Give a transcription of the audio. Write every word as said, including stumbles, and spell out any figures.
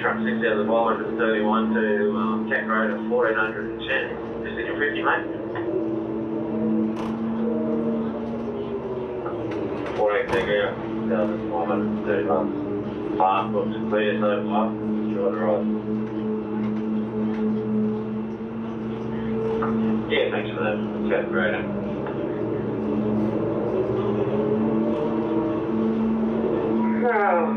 truck six out of the five hundred thirty-one to um, Cat Road at fourteen ten. Just in your fifty, mate. fourteen degree, five hundred thirty-one. Park looks clear so far. Sure to ride. Yeah, thanks for that. Cat Road. Oh.